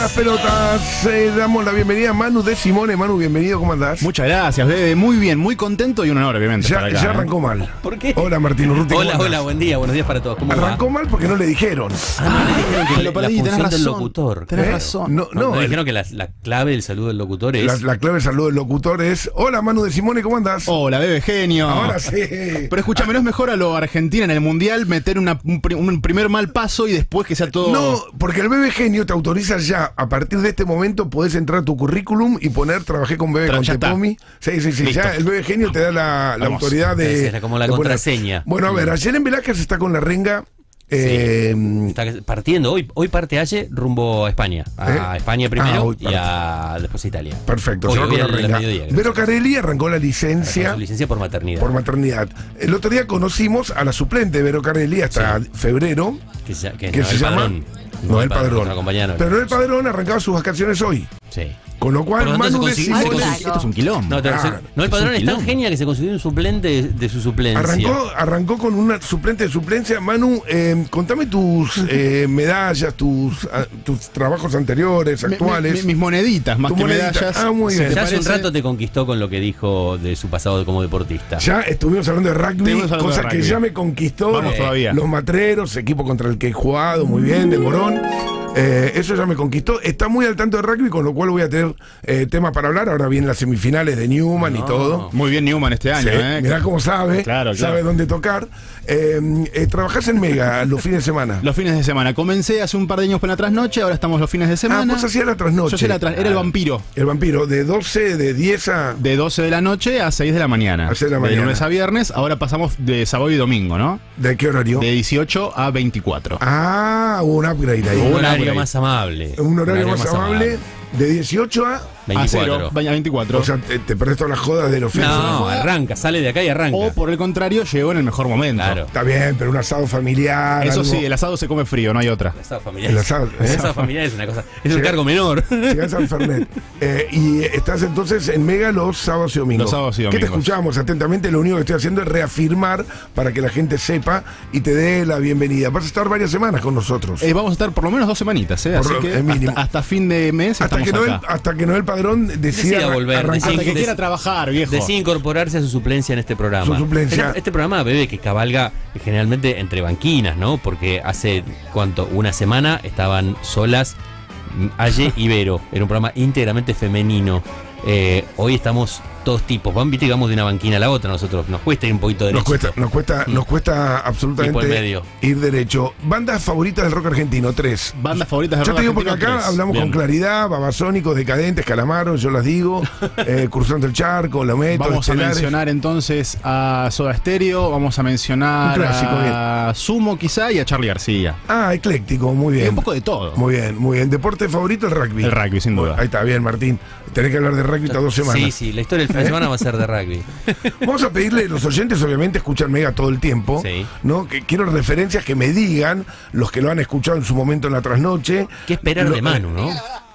las pelotas. Damos la bienvenida a Manu de Simone. Manu, bienvenido, ¿cómo andás? Muchas gracias, Bebe. Muy bien, muy contento y un honor, obviamente. Ya arrancó mal. ¿Por qué? Hola, Martín Urruti. Hola, buen día, buenos días para todos. ¿Cómo Arrancó va? mal porque no le dijeron. No le dijeron que lo perdí, la tenés función del razón. locutor. Tenés razón. No, Le dijeron que la clave del saludo del locutor es... la clave del saludo del locutor es: hola, Manu de Simone, ¿cómo andás? Hola, Bebe, genio. Ahora sí. Pero escúchame, ¿no es mejor a lo Argentina en el Mundial meter un primer mal paso y después que sea todo...? No, porque el Bebe Genio te autoriza ya. A partir de este momento podés entrar a tu currículum y poner trabajé con Bebe, Pero con ya está. Tepomi. Sí. Listo. Ya el Bebe Genio te da la Vamos. autoridad de... Es como la de poner. contraseña. Bueno, a ver, ayer en Velázquez está con la renga. Está partiendo, hoy parte Aye rumbo a España. A España primero hoy y después a Italia. Perfecto, Hoy, se va con la al renga. mediodía, creo. Vero Carelli arrancó la Arrancó licencia su licencia por maternidad. por maternidad. El otro día conocimos a la suplente de Vero Carelli hasta febrero, que se que se llama Noel Padrón. nuestra compañera Noel. Pero Noel Padrón arrancaba sus vacaciones hoy. Sí. Con lo cual, Por lo tanto, Manu de se consiguió- Simone Esto es un quilombo. No, Noel Padrón es tan genia que se consiguió un suplente de su suplencia. arrancó con una suplente de suplencia. Manu, contame tus medallas, tus trabajos anteriores, actuales. Mis moneditas, más Tu que monedita. medallas. Ah, muy bien. ¿Te Ya hace un parece? rato te conquistó con lo que dijo de su pasado como deportista. Ya estuvimos hablando de rugby, Estuvimos hablando cosa de que rugby. ya me conquistó. Vamos todavía. Los matreros, equipo contra el que he jugado, muy bien, de Morón. Eso ya me conquistó. Está muy al tanto de rugby, con lo cual voy a tener tema para hablar. Ahora vienen las semifinales de Newman y todo. Muy bien Newman este año, Sí, ¿eh? mirá cómo sabe, Claro. sabe dónde tocar. Trabajás en Mega los fines de semana. Los fines de semana. Comencé hace un par de años con la trasnoche, ahora estamos los fines de semana. Vos hacías la trasnoche. Yo hacía era el vampiro. El vampiro, de 10 a... De 12 de la noche a 6 de la mañana. A 6 de la mañana. lunes a viernes. Ahora pasamos de sábado y domingo, ¿no? ¿De qué horario? De 18 a 24. Hubo un upgrade ahí. Un horario upgrade. más amable. Un horario más amable. De 18 a... A 0, 24. a 24. O sea, te perdés todas las jodas de los fines de No, semana. arranca, sale de acá y arranca. O por el contrario, llegó en el mejor momento. Claro. Está bien, pero un asado familiar. Eso algo- sí, el asado se come frío, no hay otra. El asado familiar. El asado- El asado familiar es una cosa. Es un Llega- cargo menor. Llegás al Fernet. Y estás entonces en Mega los sábados y domingos. Los sábados y ¿Qué te domingos. escuchamos atentamente? Lo único que estoy haciendo es reafirmar para que la gente sepa y te dé la bienvenida. Vas a estar varias semanas con nosotros. Vamos a estar por lo menos 2 semanitas, Por así lo- que mínimo. hasta fin de mes hasta estamos que, acá. hasta que Noel Padrón decida Decida volver, arrancar. Hasta que Des- quiera trabajar, viejo. Decide incorporarse a su suplencia en este programa. Su suplencia. Este programa, Bebe, que cabalga generalmente entre banquinas, ¿no? Porque hace, una semana estaban solas Aye y Vero. Era un programa íntegramente femenino. Hoy estamos todos tipos. Viste que vamos de una banquina a la otra. Nosotros nos cuesta ir un poquito derecho. Nos cuesta Tipo en absolutamente medio. ir derecho. Bandas favoritas del rock argentino, 3. Bandas favoritas de Yo rock te digo porque argentino, acá 3. hablamos Bien. con claridad, Babasónicos, Decadentes, Calamaro, yo las digo, Cruzando el Charco, La Meto, Vamos a Estelares. mencionar entonces a Soda Stereo, vamos a mencionar Un clásico, a Sumo quizá y a Charly García. Ecléctico, muy Y bien. un poco de todo. Muy bien, muy bien. ¿Deporte favorito? El rugby. El rugby, sin duda. Ahí está, bien, Martín. Tenés que hablar de rugby estas 2 semanas. Sí, la historia del fin de semana va a ser de rugby. Vamos a pedirle, los oyentes obviamente escuchan Mega todo el tiempo, Sí. ¿no? Que quiero referencias que me digan, los que lo han escuchado en su momento en la trasnoche. ¿Qué esperar de Manu, no?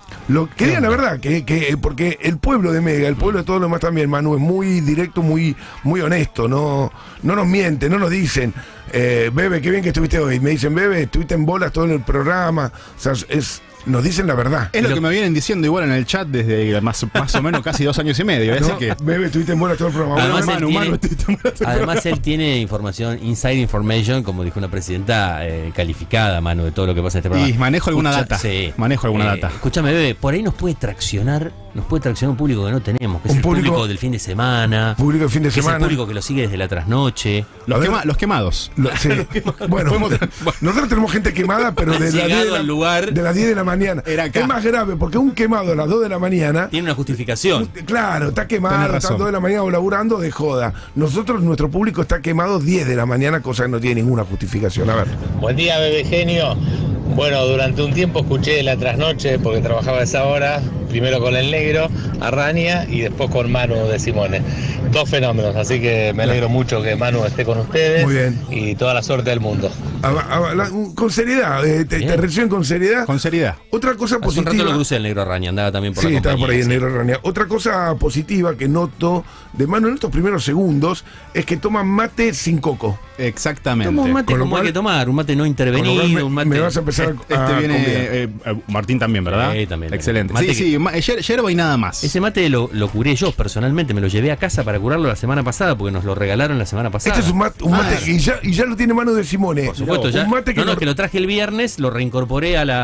Lo que digan la verdad, porque el pueblo de Mega, el pueblo de todo lo demás también, Manu, es muy directo, muy honesto, no nos mienten, no nos dicen, Bebe, qué bien que estuviste hoy. Me dicen, Bebe, estuviste en bolas todo en el programa. O sea, nos dicen la verdad. Es lo que me vienen diciendo igual en el chat desde más o menos casi 2 años y medio. Así ¿No? que Bebe, estuviste en bolas todo el programa. Además, Bueno, él Manu, tiene- Además, él tiene información, inside information, como dijo una presidenta calificada, Manu, de todo lo que pasa en este programa. y manejo alguna data. Sí. Manejo alguna data. Escúchame, Bebe, por ahí nos puede traccionar un público que no tenemos, que es Un el público- público del fin de semana, público de fin de que es el semana. público que lo sigue desde la trasnoche. A ver. Los quemados. Sí. Bueno, nosotros tenemos gente quemada, pero de Han las 10 llegado de la, al lugar. de las 10 de la mañana. Era acá. Es más grave, porque un quemado a las 2 de la mañana, Tiene una justificación. claro, está quemado, Tenés está a razón. 2 de la mañana o laburando de joda. Nosotros, nuestro público está quemado 10 de la mañana, cosa que no tiene ninguna justificación. A ver. Buen día, Bebe Genio. Bueno, durante un tiempo escuché la trasnoche porque trabajaba a esa hora primero con el negro, Arraña, y después con Manu de Simone. Dos fenómenos, así que me alegro mucho que Manu esté con ustedes. Muy bien. Y toda la suerte del mundo. Con seriedad, te reciben con seriedad. Con seriedad. Otra cosa Hace un rato positiva. lo crucé el negro Araña, andaba también por Sí, la estaba compañía. por ahí el sí. negro Araña. Otra cosa positiva que noto de Manu en estos primeros segundos es que toman mate sin coco. Exactamente. Toma un mate Con lo como hay cual- que tomar, un mate no Con lo cual intervenido, un mate. me vas a empezar a Viene convidar. Martín también, ¿verdad? Sí, también. Excelente. Mate Sí, que- sí, yerba y nada más. Ese mate lo curé yo personalmente, me lo llevé a casa para curarlo la semana pasada porque nos lo regalaron la semana pasada. Este es un mate y ya lo tiene Manu de Simone. Por supuesto, ya. Un mate que no, no- que lo traje el viernes, lo reincorporé al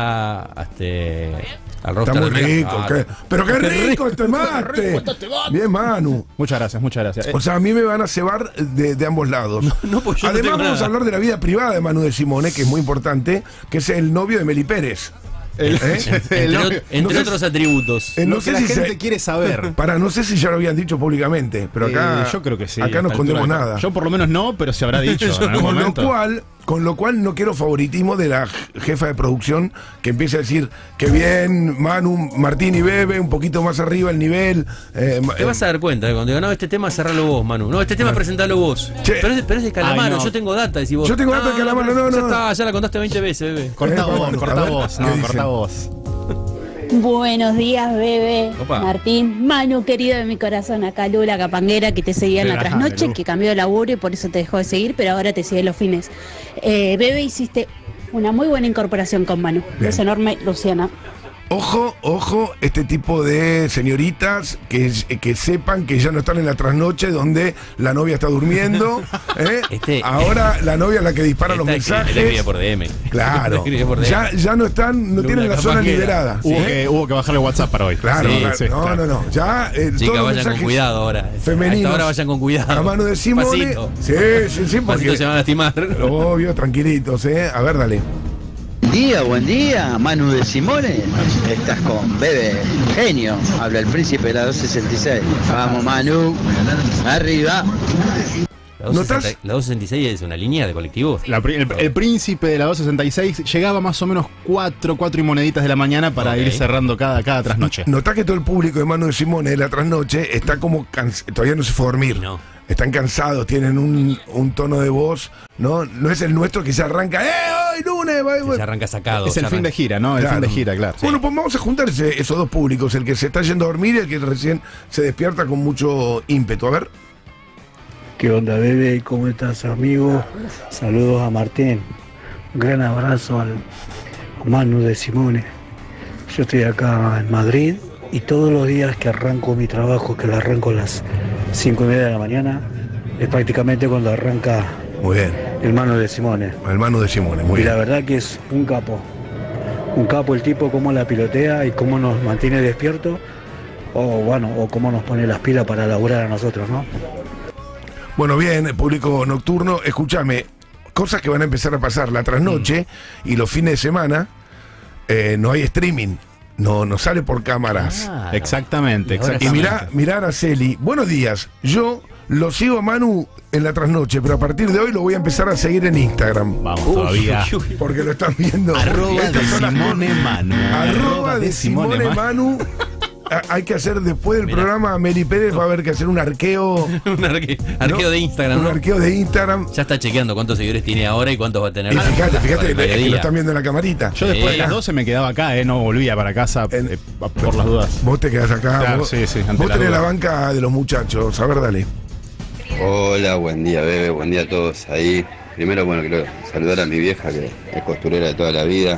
Está roster muy de Mega. rico. Pero qué rico este mate. Bien, Manu. Muchas gracias, muchas gracias. O sea, a mí me van a cebar de ambos lados. no, pues yo no Además, tengo vamos nada. a hablar de la vida privada de Manu de Simone, que es muy importante, que es el novio de Meli Pérez. El- Entre, el- entre no sé otros atributos. No lo sé que la si gente se- quiere saber. no sé si ya lo habían dicho públicamente, pero acá Yo creo que sí. acá no a esta escondemos altura. nada. Yo por lo menos no, pero se habrá dicho en algún momento. Con lo cual no quiero favoritismo de la jefa de producción que empiece a decir que bien, Manu, Martín y Bebe, un poquito más arriba el nivel. Te vas a dar cuenta cuando digo, no, este tema cerralo vos, Manu. No, este tema presentalo vos. Che. Pero es de Calamaro, Ay, no. yo tengo data, decís vos. Yo tengo data de Calamaro, pero no. Ya está, ya la contaste 20 veces, bebé. Corta vos, Manu, corta a ver, vos. ¿qué No, dicen? corta vos. Buenos días, bebé. Opa. Martín, Manu, querido de mi corazón, acá Lula Capanguera, que te seguía en la Claro. trasnoche, que cambió de laburo y por eso te dejó de seguir, pero ahora te sigue los fines. Bebé, hiciste una muy buena incorporación con Manu. Bien. Beso enorme, Luciana. Ojo, este tipo de señoritas que sepan que ya no están en la trasnoche donde la novia está durmiendo. Ahora la novia es la que dispara los mensajes. Te escribía por DM. Claro. Te escribía por DM. Ya no están, no Luna tienen la zona Capanguera. liberada. Hubo que bajarle WhatsApp para hoy. Claro, Sí, claro. sí, claro. No. Ya todos Chicas, los vayan con mensajes cuidado ahora. femeninos. A esta hora vayan con cuidado. A mano de Simone. Pasito. Sí, Pasito porque se van a lastimar. obvio, tranquilitos, A ver, dale. Buen día, Manu de Simone. Estás con Bebe, genio. Habla el príncipe de la 266. Vamos, Manu. Arriba. La 266 es una línea de colectivos. El príncipe de la 266 llegaba más o menos 4 y moneditas de la mañana para Ok. ir cerrando cada trasnoche. Notá que todo el público de Manu de Simone de la trasnoche está como todavía no se fue a dormir. No. Están cansados, tienen un tono de voz, ¿no? No es el nuestro que se arranca, hoy lunes! Se arranca sacado. Es el se fin de arranca- gira, ¿no? El Claro. fin de gira, claro. Bueno, pues vamos a juntarse esos dos públicos, el que se está yendo a dormir y el que recién se despierta con mucho ímpetu. A ver. ¿Qué onda, bebé? ¿Cómo estás, amigo? Saludos a Martín. Un gran abrazo a Manu de Simone. Yo estoy acá en Madrid y todos los días que arranco mi trabajo, que lo arranco a las 5:30 de la mañana, es prácticamente cuando arranca Muy bien, el Manu de Simone. el Manu de Simone, muy Y la bien. verdad que es un capo. Un capo el tipo, cómo la pilotea y cómo nos mantiene despiertos. O cómo nos pone las pilas para laburar a nosotros, ¿no? Bueno, bien, público nocturno, escúchame, cosas que van a empezar a pasar la trasnoche y los fines de semana, no hay streaming, no sale por cámaras. Ah, Exactamente, Ahora Y exactamente. mirá a Araceli, buenos días, yo lo sigo a Manu en la trasnoche, pero a partir de hoy lo voy a empezar a seguir en Instagram. Vamos todavía. Porque lo están viendo. Arroba de Estas son las Simone Manu. Arroba de Simone Manu. Hay que hacer después del Mirá. programa a Meli Pérez va a haber que hacer un arqueo. un arqueo ¿no? de Instagram, Un ¿no? arqueo de Instagram. Ya está chequeando cuántos seguidores tiene ahora y cuántos va a tener. Y fíjate para el que mediodía. lo están viendo en la camarita. Yo después de Sí. las 12 me quedaba acá, no volvía para casa por las dudas. Vos te quedás acá. Claro, vos sí, ante vos la tenés duda. la banca de los muchachos. A ver, dale. Hola, buen día, Bebe, buen día a todos ahí. Primero, bueno, quiero saludar a mi vieja que es costurera de toda la vida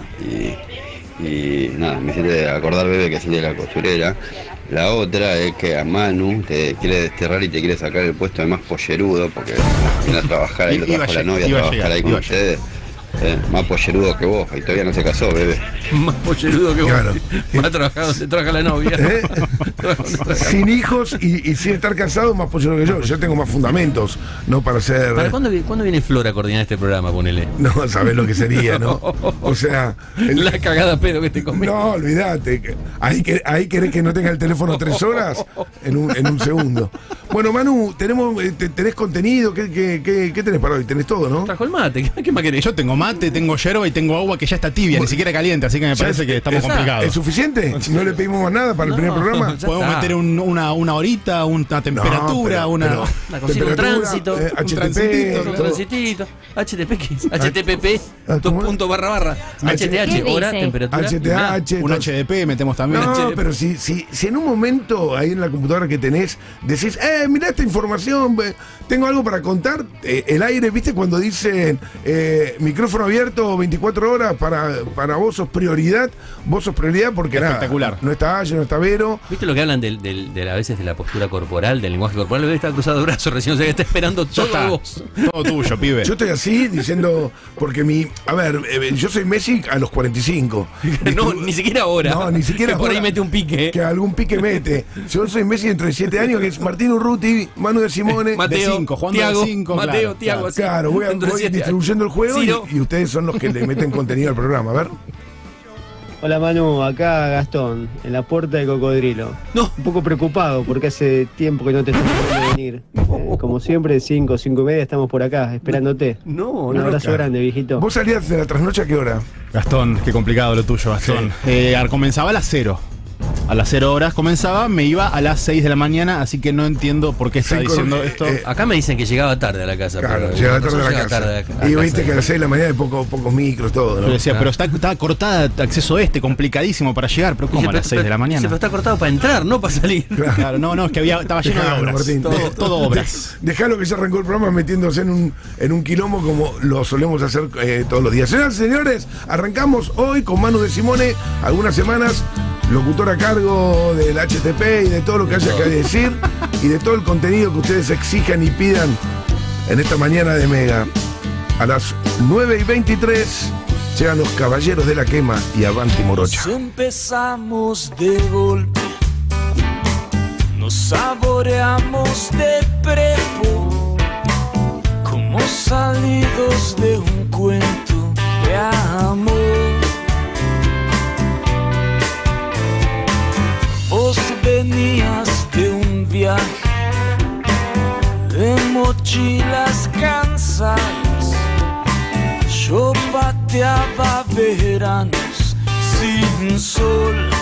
y nada, me siente acordar, Bebe, que siente la costurera. La otra es que a Manu te quiere desterrar y te quiere sacar el puesto de más pollerudo porque viene a trabajar ahí, lo Iba a trajo la llegar, novia a iba a trabajar llegar, ahí con iba a llegar. ustedes. Más pollerudo que vos y todavía no se casó, Bebe. Más pollerudo que vos. Claro. Más trabajado se trabaja la novia. ¿Eh? Sin hijos y sin estar casado, más pollo que yo. Yo tengo más fundamentos, no para ser. ¿Para cuándo viene Flor a coordinar este programa? Ponele. No, sabés lo que sería, ¿no? O sea. La cagada pedo que te comí. No, olvídate. Ahí querés que no tenga el teléfono 3 horas en un segundo. Bueno, Manu, tenés contenido. ¿Qué tenés para hoy? Tenés todo, ¿no? Trajo el mate. ¿Qué más querés? Yo tengo mate, tengo yerba y tengo agua que ya está tibia, ni siquiera caliente, así que me parece que estamos complicados. ¿Es suficiente? ¿No le pedimos más nada para el primer programa? Podemos meter una horita, una temperatura, una cocina, un tránsito. HTTP. Un transitito. HTTP, ¿qué es? HTTP, 2.//. HTH, hora, temperatura. HTH. Un HDP metemos también. No, pero si en un momento ahí en la computadora que tenés decís, mirá esta información, tengo algo para contar, el aire, ¿viste? Cuando dicen micrófono abierto 24 horas para vos sos prioridad porque espectacular. Nada, no está Ayo, no está Vero. ¿Viste lo que hablan a veces de la postura corporal, del lenguaje corporal? Está cruzado de brazos recién, o sea que está esperando todo vos. Todo tuyo, pibe. Yo estoy así diciendo, porque yo soy Messi a los 45. No, ni siquiera ahora. No, ni siquiera que por ahora. ahí mete un pique. Que algún pique mete. Yo soy Messi dentro de 7 años, que es Martín Urruti, Manu de Simone. Mateo, de 5, jugando Tiago, de 5. Mateo, Tiago, así. Claro, voy distribuyendo el juego y ustedes son los que le meten contenido al programa. A ver. Hola Manu, acá Gastón, en la puerta de Cocodrilo. No. Un poco preocupado porque hace tiempo que no te estás pudiendo venir. Como siempre, 5:30 estamos por acá, esperándote. Un abrazo grande, viejito. ¿Vos salías de la trasnoche a qué hora? Gastón, qué complicado lo tuyo, Gastón. Sí. Comenzaba a las 0. A las 0 horas comenzaba, me iba a las 6 de la mañana, así que no entiendo por qué está diciendo esto. Acá me dicen que llegaba tarde a la casa. Claro, llegaba tarde a la casa. Y viste que a las 6 de la mañana hay pocos micros, todo, ¿no? Yo decía, pero está cortada, acceso complicadísimo para llegar, pero ¿cómo a las 6 de la mañana? Pero está cortado para entrar, no para salir. Claro, no, es que estaba lleno de obras. Martín, todo obras. Dejalo que ya arrancó el programa metiéndose en un quilombo como lo solemos hacer todos los días. Señoras y señores, arrancamos hoy con Manu de Simone, algunas semanas locutor a cargo del HTP y de todo lo que haya que decir y de todo el contenido que ustedes exijan y pidan en esta mañana de Mega. A las 9:23 llegan los Caballeros de la Quema y Avanti Morocha. Nos empezamos de golpe, nos saboreamos de prepo, como salidos de un cuento de amor. Vos venías de un viaje de mochilas cansadas, yo pateaba veranos sin sol.